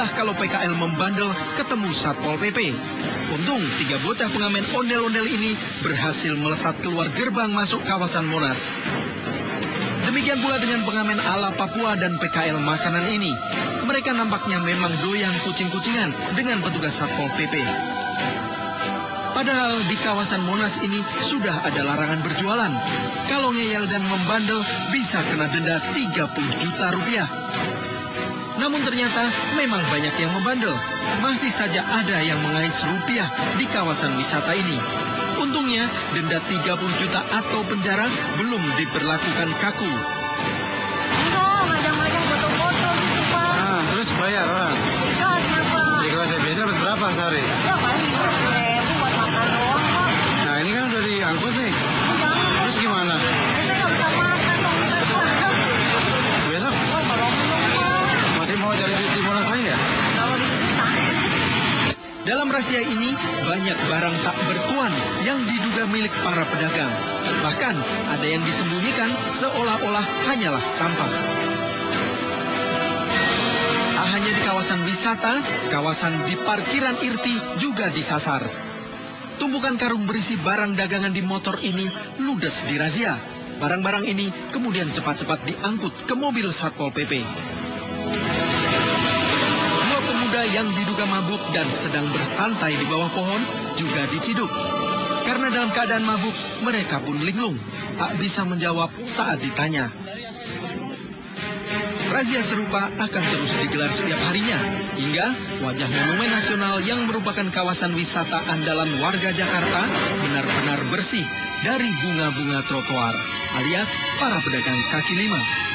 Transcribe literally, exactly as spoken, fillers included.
Beginilah kalau P K L membandel ketemu Satpol P P. Untung tiga bocah pengamen ondel-ondel ini berhasil melesat keluar gerbang masuk kawasan Monas. Demikian pula dengan pengamen ala Papua dan P K L makanan ini. Mereka nampaknya memang doyan kucing-kucingan dengan petugas Satpol P P. Padahal di kawasan Monas ini sudah ada larangan berjualan. Kalau ngeyel dan membandel bisa kena denda tiga puluh juta rupiah. Namun ternyata memang banyak yang membandel. Masih saja ada yang mengais rupiah di kawasan wisata ini. Untungnya denda tiga puluh juta atau penjara belum diberlakukan kaku. Enggak, ngajak-ngajak foto-foto gitu, Pak. Ah, terus bayar orang? Enggak, kenapa? Di kelas biasa dapat berapa sehari? Ya paling dua puluh ribu buat makan doang, Pak. Nah, ini kan udah diangkut nih. Jangan, Terus gimana? saya nggak bisa makan dong, kita jualan. Besok Oh, tolong dong, Pak. masih mau cari duit di Monas lagi ya? Kalau di Dalam razia ini, banyak barang tak bertuan yang diduga milik para pedagang. Bahkan, ada yang disembunyikan seolah-olah hanyalah sampah. Tak hanya di kawasan wisata, kawasan di parkiran Irti juga disasar. Tumpukan karung berisi barang dagangan di motor ini ludes di razia. Barang-barang ini kemudian cepat-cepat diangkut ke mobil Satpol P P. Yang diduga mabuk dan sedang bersantai di bawah pohon juga diciduk. Karena dalam keadaan mabuk, mereka pun linglung, tak bisa menjawab saat ditanya. Razia serupa akan terus digelar setiap harinya, hingga wajah Monumen Nasional yang merupakan kawasan wisata andalan warga Jakarta benar-benar bersih dari bunga-bunga trotoar, alias para pedagang kaki lima.